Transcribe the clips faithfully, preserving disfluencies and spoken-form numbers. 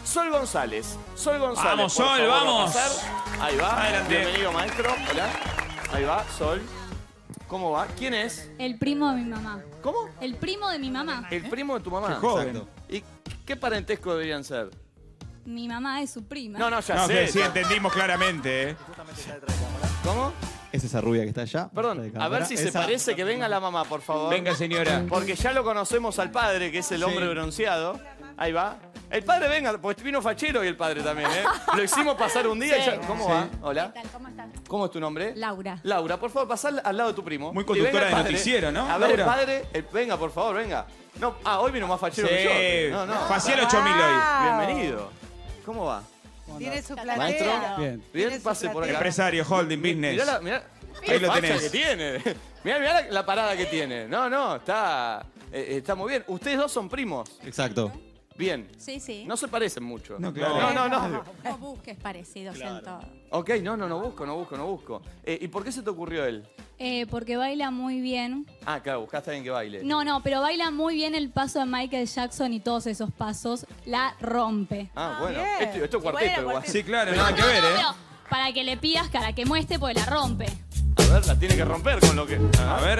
Sol González. Sol González. Vamos, por Sol, favor, vamos. va a pasar. Ahí va. Adelante. Bienvenido, maestro. Hola. Ahí va, Sol. ¿Cómo va? ¿Quién es? El primo de mi mamá. ¿Cómo? El primo de mi mamá. El primo de tu mamá. Qué joven. Exacto. ¿Y qué parentesco deberían ser? Mi mamá es su prima. No, no, ya No, sé. que sí, entendimos claramente, ¿eh? ¿Cómo? Es esa rubia que está allá. Perdón, a ver si se Esa- parece, que venga la mamá, por favor. Venga, señora. Porque ya lo conocemos al padre, que es el hombre Sí. bronceado. Ahí va. El padre venga, pues vino fachero y el padre también, ¿eh? Lo hicimos pasar un día y ya... ¿Cómo Sí. va? Hola. ¿Qué tal? ¿Cómo estás? ¿Cómo es tu nombre? Laura. Laura, por favor, pasá al lado de tu primo. Muy Y conductora venga el de padre. noticiero, ¿no, A ver, el Laura? padre... el- venga, por favor, venga. No, ah, hoy vino más fachero que Sí. yo. No, no. Facial ocho mil hoy. Bienvenido. ¿Cómo va? Tiene su Maestro. platea. Bien. Bien, Tiene su pase por acá. Empresario, holding, business. Mirá la, mirá, Ahí qué lo facha tenés. que tiene. Mirá, mirá la, la parada que tiene. No, no, está, eh, está muy bien. Ustedes dos son primos. Exacto. Bien. Sí, sí. No se parecen mucho. No, claro. No, no, no. No busques parecidos en todo. Ok, no, no, no busco, no busco, no busco. Eh, ¿Y por qué se te ocurrió él? Eh, porque baila muy bien. Ah, claro, buscaste a alguien que baile. No, no, pero baila muy bien el paso de Michael Jackson y todos esos pasos. La rompe. Ah, bueno. bien. Esto, esto es cuarteto Bueno, igual. cuarteto. Sí, claro, nada que ver, ¿eh? Pero para que le pidas cara que muestre, pues la rompe. A ver, la tiene que romper con lo que... A ver.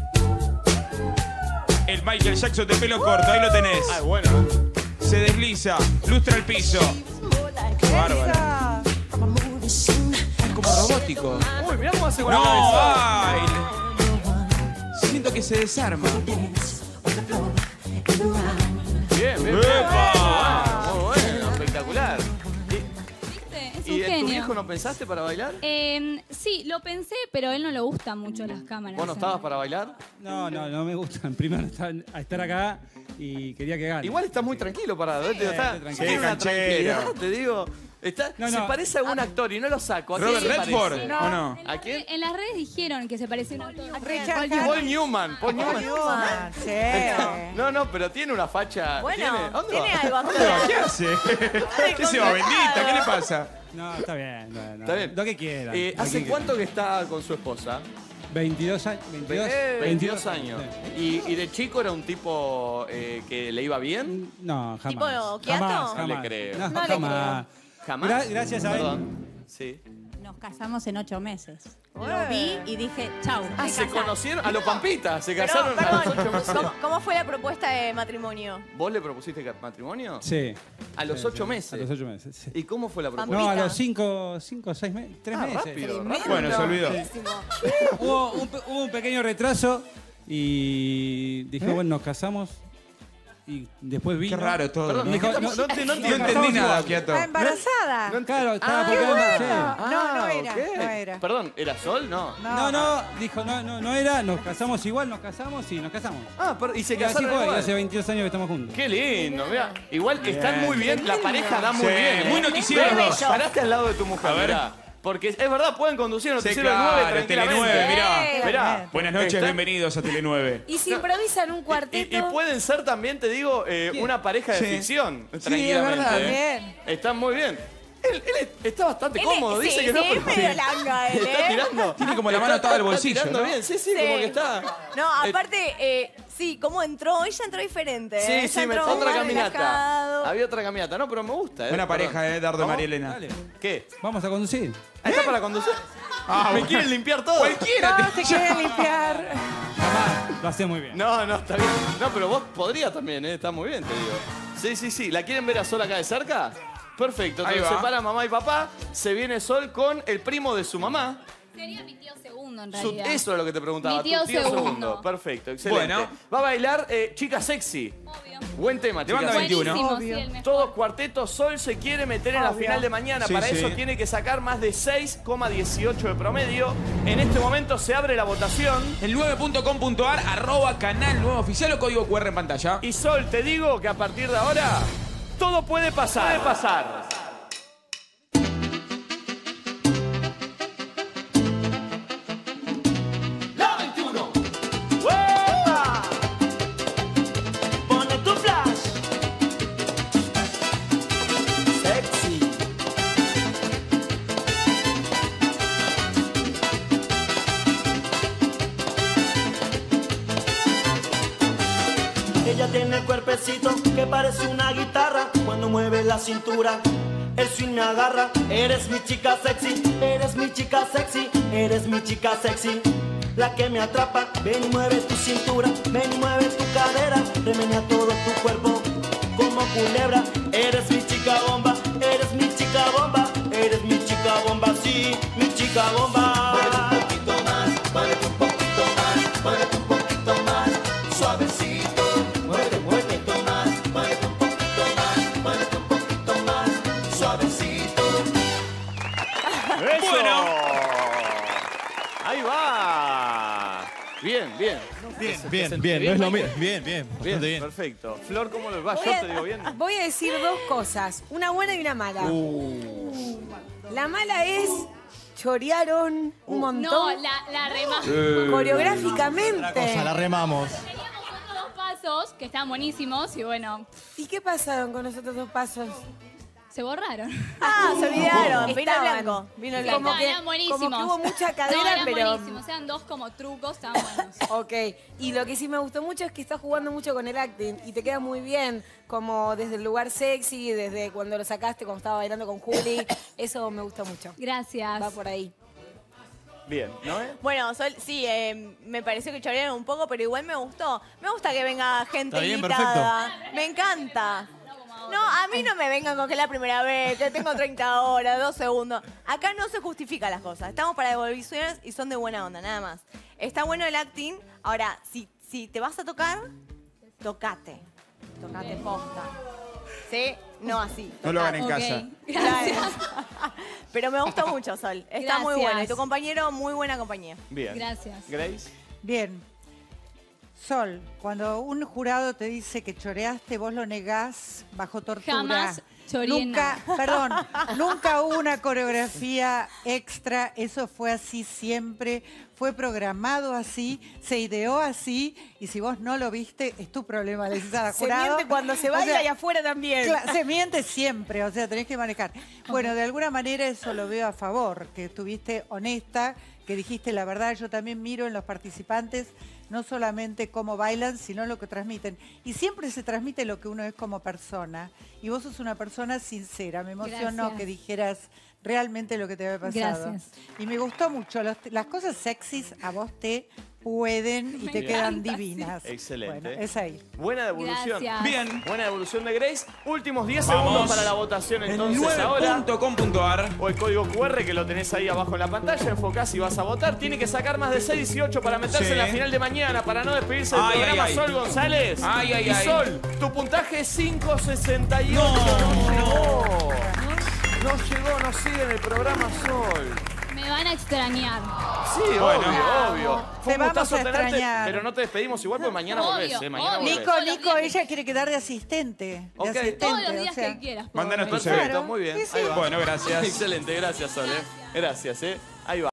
El Michael Jackson de pelo corto, ahí lo tenés. Ah, bueno. Se desliza, lustra el piso. Qué bárbaro. Esa. Es como robótico. Uy, mirá cómo hace con la No, cabeza. baile. Siento que se desarma. Bien, bien, bien. ¡Epa! Muy bueno, espectacular. ¿Viste? Es ¿Y, un y en tu genio. viejo no pensaste para bailar? Eh, sí, lo pensé, pero a él no le gustan mucho las cámaras. ¿Vos no estabas para bailar? No, no, no me gustan. Primero estar, a estar acá y quería que gane. Igual estás muy tranquilo parado, ¿eh? Sí, Está, estoy tranquilo. tiene Sí, una canchero. tranquilidad, te digo. Está, No, se no. parece a un actor y no lo saco. ¿A quién Robert se Redford, parece? ¿o no? En, ¿A las quién? re- en las redes dijeron que se parecía a un actor. Richard Paul Harris. Paul Newman. Paul Newman. Newman, sí. No, no, pero tiene una facha. Bueno, ¿Tiene? ¿Dónde tiene va? algo ¿Dónde va? actual. ¿Qué hace? ¿Qué se va, bendita? ¿Qué le pasa? No, está bien. No, no. Está bien. Lo que quieran. Eh, lo ¿Hace que cuánto que está con su esposa? quieran. veintidós años. veintidós, Eh, veintidós años. Sí. ¿Y, y de chico era un tipo eh, que le iba bien? No, jamás. ¿Tipo Kiato? Jamás, No le jamás. creo. No, No le jamás. ¿Jamás? Gra- gracias a él. Perdón. Sí. Nos casamos en ocho meses. Lo Bueno. vi y dije, chau, Ah, me se casás. conocieron a los Pampitas, se Pero, casaron a los ocho perdón, meses. ¿cómo, cómo fue la propuesta de matrimonio? ¿Vos le propusiste ca- matrimonio? Sí. A los Sí, ocho sí. meses. A los ocho meses. sí. ¿Y cómo fue la propuesta? No, a Pampita. los cinco, cinco, seis meses, tres Ah, meses. rápido, Tremendo. rápido. Bueno, se olvidó. Buenísimo. Hubo un, pe- hubo un pequeño retraso y dije, bueno, nos casamos y después vino. Qué raro todo. Perdón, ¿no? ¿de qué No, estamos- no, no, te- no No entiendo. entendí nada, igual. Kiato. ¿Está embarazada? No ent- Claro, estaba Ah, por acá. bueno. sí. No, no era, ok. no era. Perdón, ¿era Sol? No. No, no, dijo, no, no, no era, nos casamos igual, nos casamos y nos casamos. Ah, pero- y se Y así casaron fue, y igual. hace veintidós años que estamos juntos. Qué lindo, mira. Igual están muy bien, la pareja da muy Sí, bien. ¿eh? muy noticiero Pero los dos. Paraste al lado de tu mujer, A ver. mirá. Porque es verdad, pueden conducir el Sí, noticiero claro, nueve tranquilamente. Tele nueve, mirá. Mirá. Buenas noches, Están- bienvenidos a Tele nueve. Y si improvisan un Y, cuarteto. y pueden ser también, te digo, eh, ¿Quién? una pareja de Sí. ficción. Sí, es Tranquilamente. verdad. ¿eh? Bien. Están muy bien. Él, él está bastante Él cómodo, es- dice sí, que no. sí, es pero- medio langa él, Está ¿eh? tirando. Tiene como la mano Está- atada al está bolsillo, tirando ¿no? bien, sí, sí, Sí. como que está. No, Eh, aparte, eh, sí, cómo entró, ella entró diferente. ¿eh? Sí, Ella sí, me, entró otra más caminata. relajado. Había otra caminata. No, pero me gusta. ¿eh? Buena Perdón. pareja, eh, Dardo y ¿Cómo? María Elena. Dale, ¿Qué? vamos a conducir. ¿Ahí ¿Está para conducir? Ah, ¿Me bueno. quieren limpiar todo? Cualquiera. No, te quieren limpiar. Jamás, lo hacía muy bien. No, no, está bien. No, pero vos podrías también, ¿eh? Está muy bien, te digo. Sí, sí, sí. ¿La quieren ver a Sol acá de cerca? Perfecto. Ahí Entonces va. se para mamá y papá. Se viene Sol con el primo de su mamá. Sería mi tío segundo, en Su- realidad. eso es lo que te preguntaba. Mi tío tu tío segundo. segundo. Perfecto, excelente. Bueno. Va a bailar eh, Chica Sexy. Obvio. Buen tema, De Chica banda Sexy. veintiuno. Buenísimo, Obvio. sí, el mejor. Todo cuarteto. Sol se quiere meter en la Obvio. final de mañana. Sí, Para sí. eso tiene que sacar más de seis coma dieciocho de promedio. En este momento se abre la votación. El nueve punto com punto ar, arroba canal nuevo oficial o código cu erre en pantalla. Y Sol, te digo que a partir de ahora todo puede pasar. Puede pasar. La veintiuno. ¡Uepa! Pone tu flash. Sexy. Ella tiene el cuerpecito que parece una guitarra. Cuando mueve la cintura, el swing me agarra. Eres mi chica sexy, eres mi chica sexy, eres mi chica sexy, la que me atrapa. Ven y mueve tu cintura, ven y mueve tu cadera, remenea todo tu cuerpo como culebra. Eres mi chica bomba, eres mi chica bomba, eres mi chica bomba, sí, mi chica bomba. Muévete un poquito más, muévete un poquito más, muévete un poquito más, suavecito. Muévete, muévete más, muévete un poquito más, muévete un poquito más, suavecito. ¡Eso! Bueno. Ahí va. Bien, bien. Bien, ¿Te bien, sentís bien, no es lo Michael? mismo. Bien, bien, Bien, bastante bien. perfecto. Flor, ¿cómo les va? Voy Yo a- te digo bien. Voy a decir dos cosas, una buena y una mala. Uh. La mala es chorearon un montón No, la, la rema. Otra coreográficamente. cosa, la remamos. Teníamos otros dos pasos que estaban buenísimos y bueno, ¿Y qué pasaron con los otros dos pasos? se borraron. Ah, se olvidaron. Vino Estaban. blanco. Vino Sí, blanco. como Estaban, que- eran buenísimos. como que hubo mucha cadera, no, eran pero- buenísimos. Eran dos como trucos, estaban buenos. Ok, y lo que sí me gustó mucho es que estás jugando mucho con el acting y te queda muy bien, como desde el lugar sexy, desde cuando lo sacaste, cuando estaba bailando con Juli, eso me gusta mucho. Gracias. Va por ahí. Bien, ¿no es? Bueno, Sol, sí, eh, me pareció que chorearon un poco, pero igual me gustó. Me gusta que venga gente Está bien, invitada. Me encanta. No, a mí no me vengan con que es la primera vez, que tengo treinta horas, dos segundos. Acá no se justifica las cosas. Estamos para devoluciones y son de buena onda, nada más. Está bueno el acting. Ahora, si, si te vas a tocar, tocate. Tocate posta. ¿Sí? No así. No lo hagan en Ok, casa. Gracias. Pero me gustó mucho, Sol. Está muy Gracias. bueno. Y tu compañero, muy buena compañía. Bien. Gracias. Grace. Bien. Sol, cuando un jurado te dice que choreaste, vos lo negás bajo tortura. Jamás choreé Nunca, nada. perdón, nunca hubo una coreografía extra, eso fue así siempre, fue programado así, se ideó así, y si vos no lo viste, es tu problema, le decís al Se jurado. miente cuando se O baila sea, y afuera también. Cla- se miente siempre, o sea, tenés que manejar. Bueno, de alguna manera eso lo veo a favor, que estuviste honesta, que dijiste la verdad. Yo también miro en los participantes no solamente cómo bailan, sino lo que transmiten. Y siempre se transmite lo que uno es como persona. Y vos sos una persona sincera. Me emocionó Gracias. que dijeras realmente lo que te había pasado. Gracias. Y me gustó mucho. Los- las cosas sexys a vos te pueden y Me te quedan encanta, divinas. Excelente. Bueno, es ahí. Buena devolución. Gracias. Bien. Buena devolución de Grace. Últimos diez Vamos. segundos para la votación entonces ahora. nueve punto com punto ar. O el código cu erre que lo tenés ahí abajo en la pantalla, enfocás y vas a votar. Tiene que sacar más de seis dieciocho para meterse Sí. en la final de mañana, para no despedirse del Ay, programa. ay, ay. Sol González. Ay, ay, y ay. Sol, tu puntaje es cinco sesenta y ocho. No, llegó. No llegó, no sigue en el programa Sol. Me van a extrañar. Sí, Bueno. obvio, obvio. Fue Te un gustazo vamos a tenerte, extrañar. pero no te despedimos igual porque mañana Obvio, volvés, ¿eh? Mañana obvio. volvés. Nico, Todos los Nico, días. ella quiere quedar de asistente. De Ok. asistente, Todos los o días sea, que quieras. puedo Mándanos tu venir. C V. Perfecto, muy bien. Sí, sí. Ahí va. Bueno, gracias. Excelente, gracias, Sol. ¿eh? Gracias, ¿eh? Ahí va.